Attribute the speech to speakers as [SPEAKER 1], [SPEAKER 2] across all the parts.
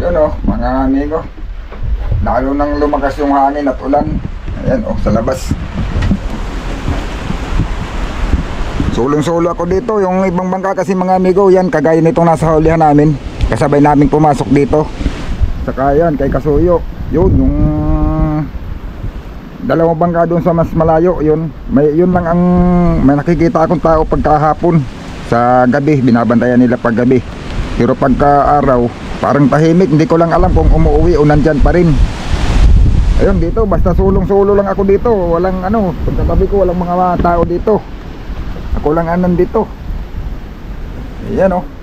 [SPEAKER 1] Yun o, mga amigo. Lalo nang lumakas yung hangin at ulan. Ayan o, sa labas. Sulong-sulo ako dito. Yung ibang bangka kasi mga amigo, yan, kagaya nitong nasa hulihan namin. Kasabay namin pumasok dito. Saka yan, kay Kasuyo. Yun, yung dalawang bangka doon sa mas malayo. Yun lang ang may nakikita akong tao pagkahapon. Sa gabi, binabantayan nila pag gabi. Pero pagka araw, parang tahimik. Hindi ko lang alam kung umuwi o nandyan pa rin. Ayun, dito, basta sulong-sulo lang ako dito. Walang ano, pagkatabi ko, walang mga tao dito. Ako lang nandito. Ayan o.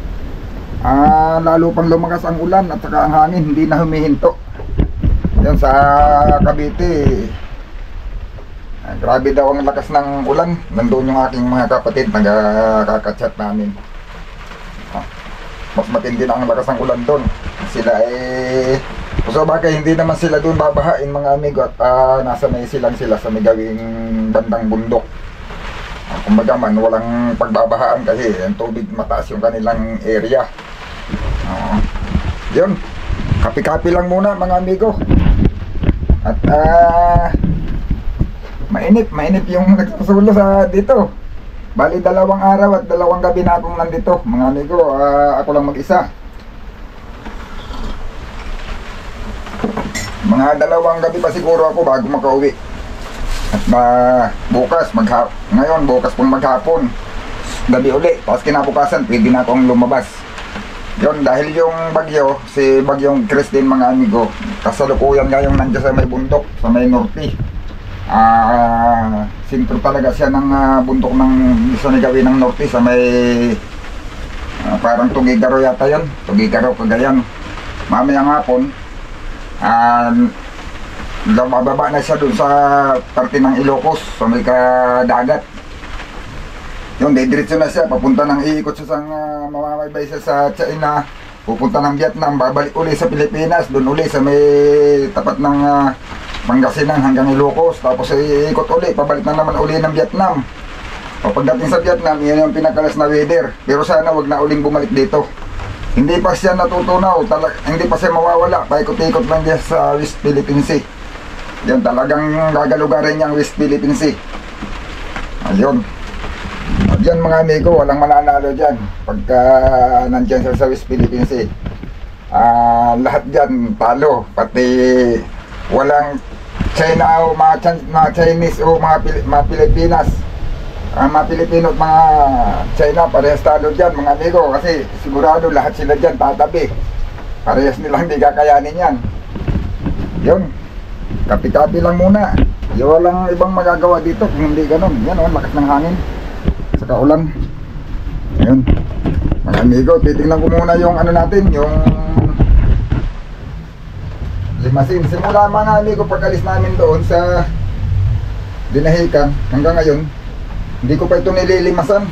[SPEAKER 1] Lalo pang lumakas ang ulan at saka ang hangin, hindi na humihinto. Yan sa Cavite. Grabe daw ang lakas ng ulan. Nandun yung aking mga kapatid, nagkakachat namin. Mas matindi na ang lakas ng ulan doon. Sila so bagay hindi naman sila doon babahain mga amigo. At nasa may silang sila sa may gawing bandang bundok. Kumbaga man walang pagbabahaan kasi ang tubig mataas yung kanilang area. Yun, kapi-kapi lang muna mga amigo. At mainit yung nagsusulo sa dito. Bali 2 araw at 2 gabi na akong nandito mga amigo. Ako lang mag-isa. Mga 2 gabi pa siguro ako bago makauwi. At bukas pong maghapon gabi uli, tapos kinabukasan pwede na akong lumabas. Yun, dahil yung bagyo, si bagyong Christine mga amigo, kasalukuyan nga yung nandiyan sa may bundok, sa may norte. Sintro talaga siya ng bundok ng gusto ni gawin ng norte, sa may parang Tugigaro yata yun, Tugigaro, Cagayan. Mamayang hapon bababa na siya dun sa parte ng Ilocos, sa may kadagat. Yun, didiretso na siya, papunta ng iikot siya sa mamamayabay siya sa China, pupunta ng Vietnam, babalik uli sa Pilipinas, dun uli sa may tapat ng Pangasinan hanggang Ilocos, tapos iikot uli, pabalik na naman uli ng Vietnam. Pagdating sa Vietnam, yun yung pinakalas na weather, pero sana wag na uling bumalik dito. Hindi pa siya natutunaw, hindi pa siya mawawala, paikot-ikot lang siya sa West Philippine Sea. Yan, talagang gagalugarin niya ang West Philippine Sea. Ayun. Yan mga amigo, walang mananalo dyan pagka nandyan sa West Philippine Sea. Lahat dyan talo, pati walang China o mga Chinese o mga Pilipinas. Mga Pilipino at mga China, parehas talo dyan mga amigo, kasi sigurado lahat sila dyan tatabi. Parehas nilang hindi kakayanin yan. Yun, kapi-kapi lang muna. Walang ibang magagawa dito kung hindi ganun. Yan o, lakas ng hangin saka ulan. Ayun mga amigo, titingnan ko muna yung ano natin, yung limasin. Simula mga amigo, pag-alis namin doon sa Dinahican hanggang ngayon, hindi ko pa ito nililimasan.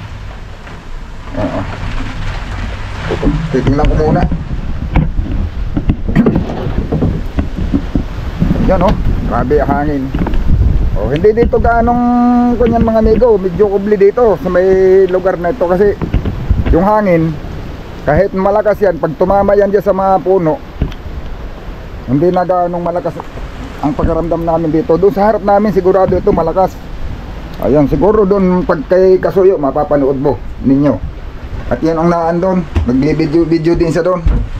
[SPEAKER 1] Titingnan ko muna. Yan o, grabe ang hangin. Hindi dito ganong kunyan mga amigo, medyo kubli dito sa may lugar na ito, kasi yung hangin kahit malakas yan, pag tumama yan dyan sa mga puno, hindi na ganong malakas ang pagkaramdam namin dito. Doon sa harap namin sigurado ito malakas. Ayan, siguro doon pag kay Kasuyo mapapanood mo ninyo. At yan ang naan doon, nag-video din siya doon.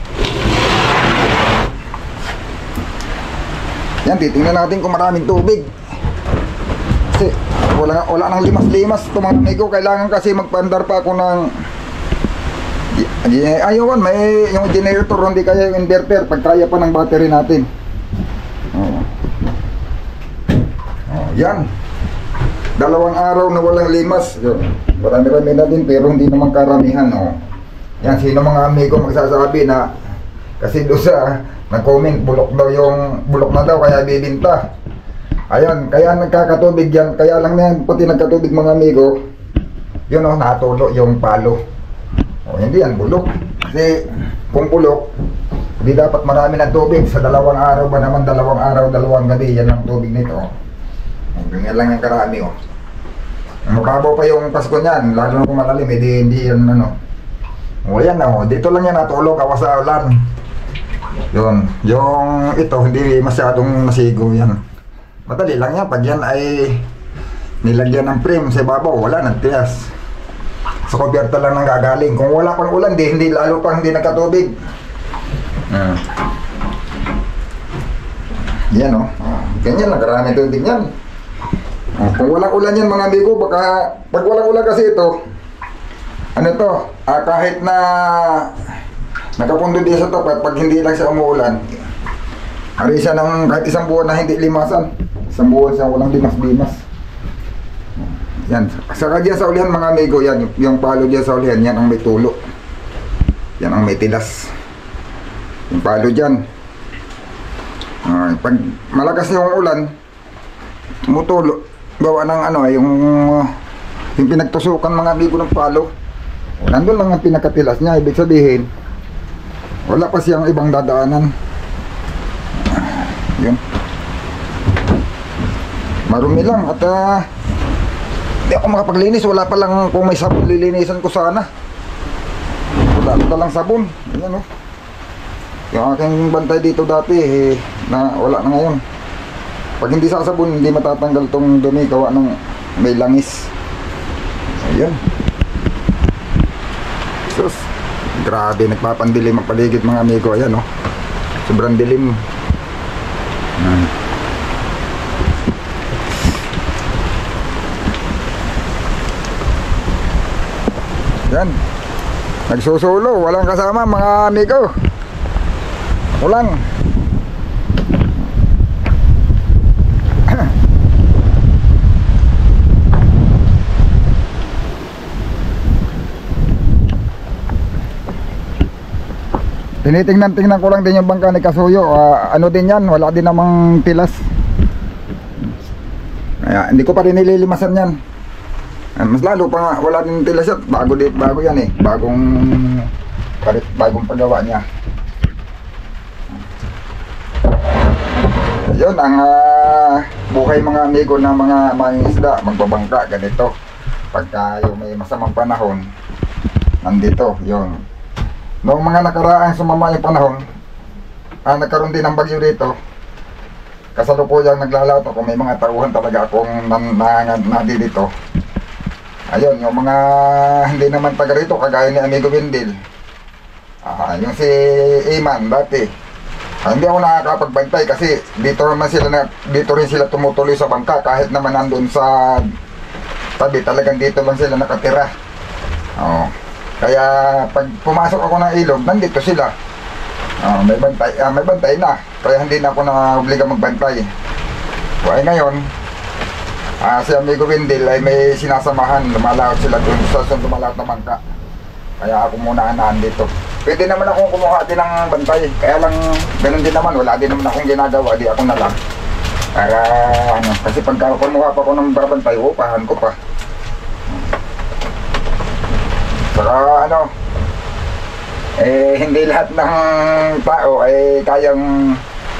[SPEAKER 1] Yan, titingnan natin kung maraming tubig. Kasi wala nang limas-limas ito mga amigo. Kailangan kasi magpandar pa ako ng ayun, may yung generator, hindi kaya yung inverter pag kaya pa ng battery natin. Yan, 2 araw na walang limas. Marami-rami na din pero hindi naman karamihan. Yan, sino mga amigo magsasabi na kasi doon sa nag-comment, bulok na daw kaya bibinta. Ayan, kaya nagkakatubig yan. Kaya lang yan, pati nagkatubig mga amigo, yun natulo yung palo. Hindi yan bulok. Kasi kung bulok, di dapat marami ng tubig. Sa 2 araw ba naman, 2 araw, 2 gabi, yan ang tubig nito. Ganyan lang yung karami. Mababaw pa yung pasko niyan, lalo na kung malalim, hindi yan ano. Yan dito lang yan natulog, kawas sa ulan. Yun, yung ito hindi masyadong nasigo yan. Madali lang yan, pag yan ay nilagyan ng frame sa ibabaw, wala nang tiyas. Sa kubyerta lang nang gagaling. Kung wala pang ulan, hindi lalo pang hindi nagkatubig. Yan o, ganyan lang, karami tubig yan. Kung walang ulan yan mga amigo, baka pag walang ulan kasi ito, ano to, kahit na nakapundo din sa tapat, pag hindi lang siya umuulan, ari siya ng kahit isang buwan na hindi limasan. Isang buwan siya walang limas-limas. Yan, saka dyan sa ulihan mga amigo, yan, yung palo dyan sa ulihan, yan ang may tulo. Yan ang may tilas. Yung palo dyan. Pag malakas yung ulan, tumutulo. Gawa ng ano, yung pinagtusukan mga amigo ng palo. Nandun lang ang pinakatilas niya, ibig sabihin, wala pa siyang ibang dadaanan. Yun. Marumi lang at hindi ako makapaglinis. Wala pa lang kung may sabon lilinisan ko sana. Wala pa lang sabon. Ayan o. Yung aking bantay dito dati na wala na ngayon. Pag hindi sa sabon hindi matatanggal tong dumi gawa ng may langis. Ayan. Sus, grabe, nagpapandilim ang paligid mga amigo. Ayan o, sobrang dilim. Yan, nagsusulo, walang kasama mga amigo. Ako lang. Tinitingnan ko lang din yung bangka ni Kasuyo. Ano din yan, wala din namang tilas. Kaya hindi ko pa rin nililimasan yan. Mas lalo pa wala din tilas yan. Bago yan bagong paggawa niya. Yun ang buhay mga amigo ng mga mangingisda, magbabangka ganito. Pagka yung may masamang panahon, nandito yun. Noong mga nakaraang sumama yung panahon, nagkaroon din ng bagyo dito. Kasalukuyang naglalaot ako, may mga tauhan talaga akong nadi dito. Ayun, yung mga hindi naman taga rito, kagaya ni Amigo Wendel. Yung si Iman dati. Hindi ako nakakapagbantay kasi dito rin sila tumutuloy sa bangka kahit naman nandun sa tabi, talagang dito lang sila nakatira. Kaya pag pumasok ako ng ilog, nandito sila. May bantay na. Kaya hindi na ako na-obliga magbantay. Ngayon, si Amigo Wendel ay may sinasamahan. Lumalaot sila doon sa lumalaot na bangka. Kaya ako muna nandito. Pwede naman akong kumuha din ng bantay. Kaya lang, ganun din naman. Wala din naman akong ginagawa. Di ako na lang. Para, kasi pagka kumuha pa ako ng barbantay, upahan ko pa. Saka hindi lahat ng tao ay kayang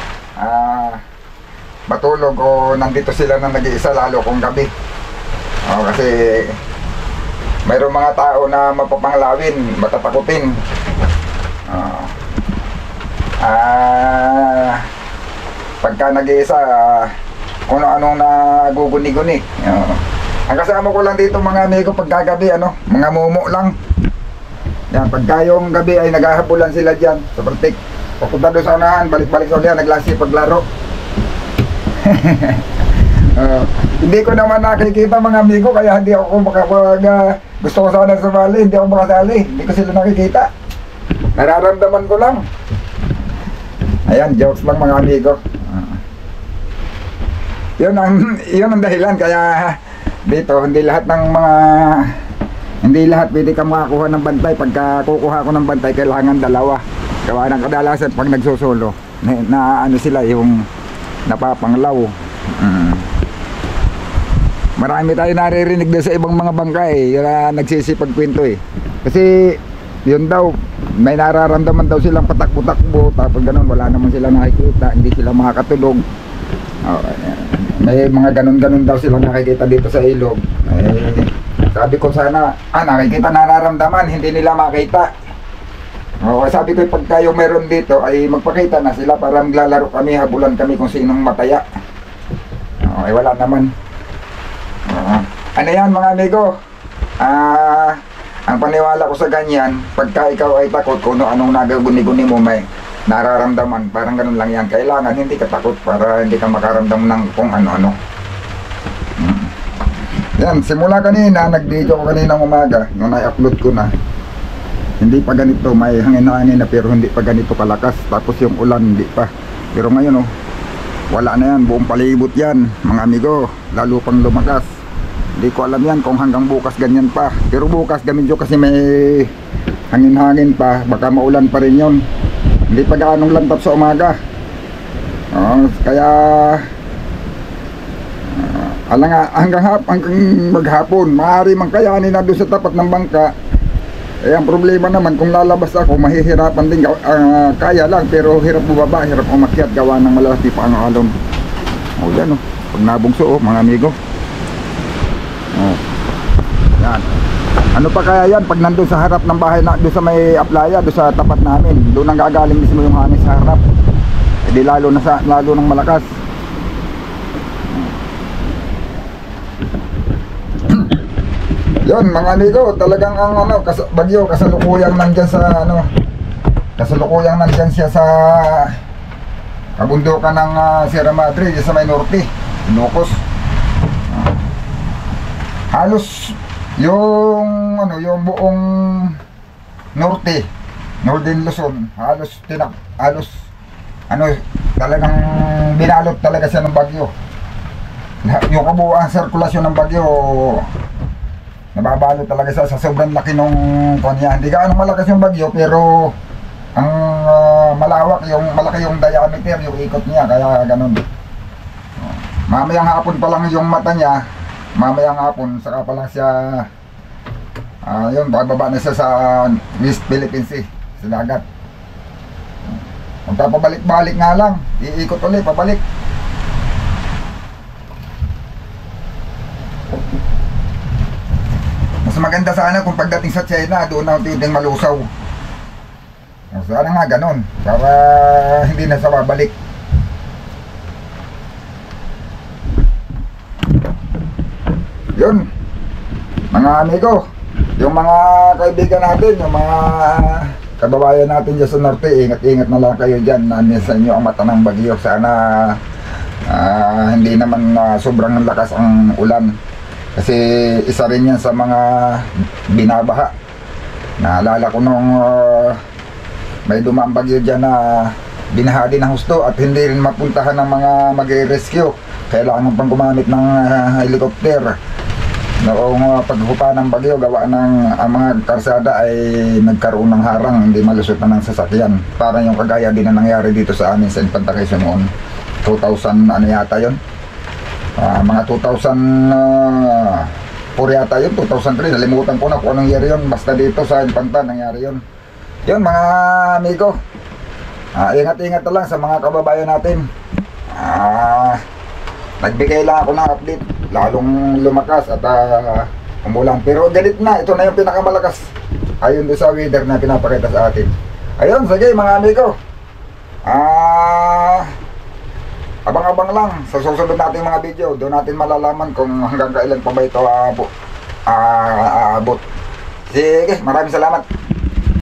[SPEAKER 1] matulog o nandito sila na nag-iisa lalo kung gabi. Kasi mayroong mga tao na mapapanglawin, matatakutin. Pagka nag-iisa, kung ano-anong naguguni-guni. Ang kasama ko lang dito mga amigo pagkagabi, mga mumo lang. Yan, pagka yung gabi ay naghahabulan sila dyan sa Baltic. Papunta doon sa unahan, balik-balik sa ulihan, naglasi paglaro. Hindi ko naman nakikita mga amigo, kaya hindi ako gusto ko sana sumali, hindi ako makasali. Hindi ko sila nakikita. Nararamdaman ko lang. Ayan, jokes lang mga amigo. Yun ang dahilan, kaya dito hindi lahat pwede ka makakuha ng bantay. Pagka kukuha ko ng bantay, kailangan dalawa. Gawa ng kadalasan pag nagsusulo na sila yung napapanglaw. Marami tayo naririnig doon sa ibang mga bangka nagsisipagkwento kasi yun daw, may nararamdaman daw silang patakbo-takbo, tapos ganun, wala naman sila nakikita, hindi sila makakatulog. May mga ganun-ganun daw sila nakikita dito sa ilog. Sabi ko sana, nakikita, nararamdaman, hindi nila makita. Oo, sabi ko pag kayo meron dito ay magpakita na sila para maglalaro kami, habulan kami kung sinong mataya. Oo, wala naman. Oo. Ano yan mga amigo? Ang paniwala ko sa ganyan, pagka ikaw ay takot kung anong nagaguni-guni mo may nararamdaman, parang ganun lang yan. Kailangan hindi ka takot para hindi ka makaramdam ng kung ano-ano. Yan, simula kanina, nag-video ko kanina umaga, nung na-upload ko na. Hindi pa ganito, may hangin-hangin na pero hindi pa ganito kalakas. Tapos yung ulan, hindi pa. Pero ngayon wala na yan, buong palibot yan, mga amigo, lalo pang lumakas. Hindi ko alam yan kung hanggang bukas ganyan pa. Pero bukas gamidyo kasi may hangin-hangin pa, baka maulan pa rin yun. Hindi pa gaanong lantap sa umaga. Kaya hanggang maghapon maaari man kayanin na doon sa tapat ng bangka. Ang problema naman kung lalabas ako, mahihirapan din. Kaya lang pero hirap bumaba, hirap umakyat gawa ng malaki pa ang alon. Yan pag nabungso mga amigo. Yan. Ano pa kaya yan pag nandun sa harap ng bahay na doon sa may aplaya, doon sa tapat namin, doon ang gagaling mismo yung hangin sa harap. Hindi lalo ng malakas. Yon mga amigo, talagang ang bagyo kasalukuyang nandyan sa kasalukuyang nandyan siya sa kabundukan ng Sierra Madre, sa may norte, Ilocos. Halos yung buong norte, Northern Luzon, halos talagang binalot talaga siya ng bagyo. Yung kabuuan sirkulasyon ng bagyo nababalot talaga siya sa sobrang laki nung kanya. Hindi gaano malakas yung bagyo pero ang malaki yung diameter, yung ikot niya, kaya ganun. Mamayang hapon pa lang yung mata niya, mamayang hapon saka pa lang siya yun, bababa na siya sa West Philippine Sea, sa dagat. Magpapabalik-balik nga lang, iikot ulit, pabalik. Mas maganda sana kung pagdating sa China, doon na unti-unting malusaw. Sana nga ganun, para hindi na sa babalik. Yun, mga amigo, yung mga kaibigan natin, yung mga kababayan natin dyan sa norte, ingat-ingat na lang kayo dyan. Sa inyo ang mata ng bagyo. Sana hindi naman sobrang lakas ang ulan. Kasi isa rin yan sa mga binabaha. Naalala ko nung may dumaang bagyo dyan na binaha din ng husto at hindi rin mapuntahan ng mga mag-rescue. Kailangan pang gumamit ng helicopter. Noong paghupa ng bagyo, gawa ng ang mga karsada ay nagkaroon ng harang, hindi malusot na ng sasakyan. Parang yung kagaya din na nangyari dito sa amin sa Infanta Quezon noon. 2000 ano yata yun? Mga 2004 yata yun, 2003, nalimutan ko na kung anong year yun. Basta dito sa Infanta nangyari yun. Yun mga amigo, ingat-ingat na lang sa mga kababayan natin. Nagbigay lang ako ng update, lalong lumakas at umulan. Pero galit na, ito na yung pinakamalakas ayon doon sa weather na pinapakita sa atin. Ayun, sige mga amigo, abang-abang lang sa susunod nating mga video. Doon natin malalaman kung hanggang kailan pa ba ito aabot. Sige, maraming salamat.